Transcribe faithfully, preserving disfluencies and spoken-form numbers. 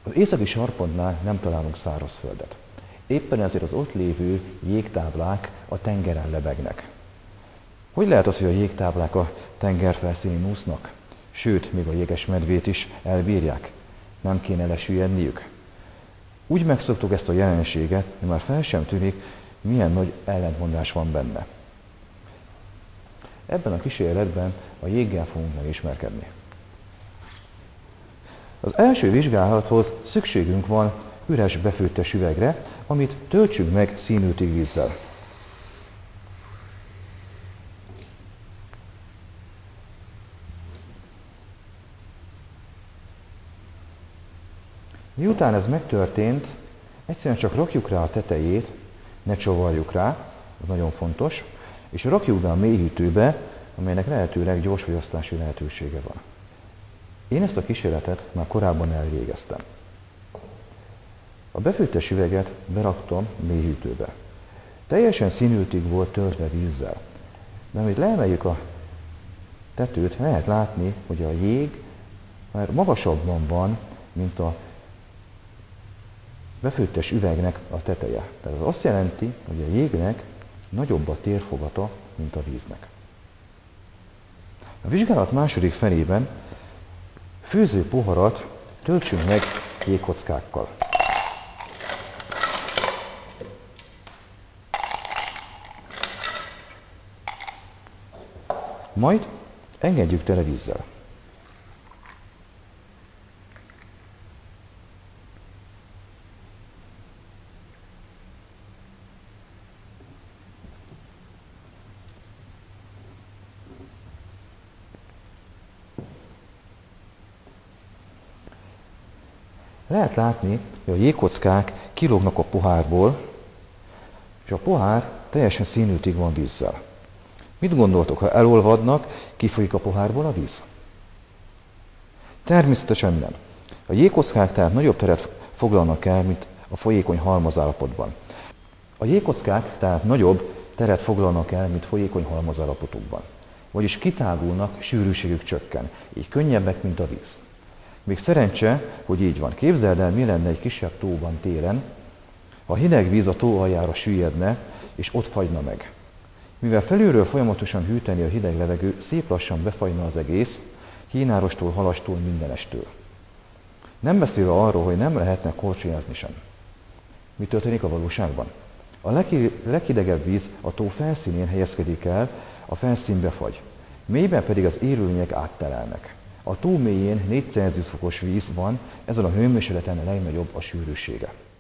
Az északi sarkpontnál nem találunk szárazföldet. Éppen ezért az ott lévő jégtáblák a tengeren lebegnek. Hogy lehet az, hogy a jégtáblák a tenger felszínén úsznak? Sőt, még a jégesmedvét is elbírják. Nem kéne lesüllyedniük? Úgy megszoktuk ezt a jelenséget, hogy már fel sem tűnik, milyen nagy ellentmondás van benne. Ebben a kísérletben a jéggel fogunk megismerkedni. Az első vizsgálathoz szükségünk van üres befőttes üvegre, amit töltsünk meg színültig vízzel. Miután ez megtörtént, egyszerűen csak rakjuk rá a tetejét, ne csavarjuk rá, ez nagyon fontos, és rakjuk be a mélyhűtőbe, amelynek lehetőleg gyors fogyasztási lehetősége van. Én ezt a kísérletet már korábban elvégeztem. A befőttes üveget beraktam mélyhűtőbe. Teljesen színültig volt töltve vízzel. De amit leemeljük a tetőt, lehet látni, hogy a jég már magasabban van, mint a befőttes üvegnek a teteje. Tehát ez azt jelenti, hogy a jégnek nagyobb a térfogata, mint a víznek. A vizsgálat második felében főző poharat töltsünk meg jégkockákkal. Majd engedjük tele vízzel. Lehet látni, hogy a jégkockák kilógnak a pohárból, és a pohár teljesen színültig van vízzel. Mit gondoltok, ha elolvadnak, kifolyik a pohárból a víz? Természetesen nem. A jégkockák tehát nagyobb teret foglalnak el, mint a folyékony halmazállapotban. A jégkockák tehát nagyobb teret foglalnak el, mint folyékony halmazállapotukban. Vagyis kitágulnak, sűrűségük csökken, így könnyebbek, mint a víz. Még szerencse, hogy így van. Képzeld el, mi lenne egy kisebb tóban télen, ha a hideg víz a tó aljára süllyedne, és ott fagyna meg. Mivel felülről folyamatosan hűteni a hideg levegő, szép lassan befagyna az egész, kínárostól, halastól, mindenestől. Nem beszélve arról, hogy nem lehetne korcsolyázni sem. Mi történik a valóságban? A leghidegebb víz a tó felszínén helyezkedik el, a felszín befagy. Mélyben pedig az élőlények áttelelnek. A tó mélyén négy Celsius fokos víz van, ezen a hőmérsékleten a legnagyobb a sűrűsége.